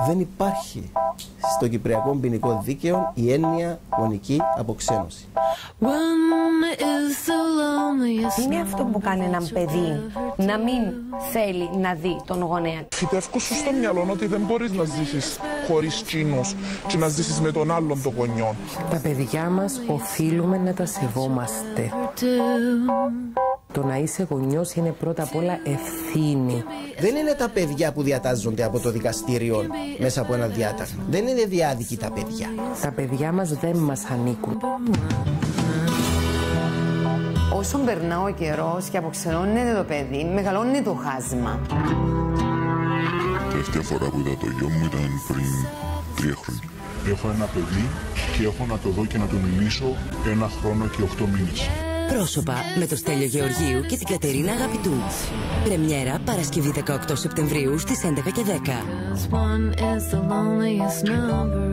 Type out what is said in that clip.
Δεν υπάρχει στο Κυπριακό ποινικό δίκαιο η έννοια γονική αποξένωση. Είναι αυτό που κάνει έναν παιδί να μην θέλει να δει τον γονέα. Φυτεύκω σου στο μυαλό ότι δεν μπορείς να ζήσεις χωρίς τσίνους και να ζήσεις με τον άλλον τον γονιό. Τα παιδιά μας οφείλουμε να τα σεβόμαστε. Το να είσαι γονιός είναι πρώτα απ' όλα ευθύνη. Δεν είναι τα παιδιά που διατάζονται από το δικαστήριο μέσα από ένα διάταγμα. Δεν είναι διάδικοι τα παιδιά. Τα παιδιά μας δεν μας ανήκουν. Όσο περνά ο καιρός και αποξενώνεται το παιδί, μεγαλώνει το χάσμα. Η τελευταία φορά που είδα το γιο μου ήταν πριν 3 χρόνια. Έχω ένα παιδί και έχω να το δω και να του μιλήσω 1 χρόνο και 8 μήνες. Πρόσωπα με το Στέλιο Γεωργίου και την Κατερίνα Αγαπητού. Πρεμιέρα Παρασκευή 18 Σεπτεμβρίου στις 11:10.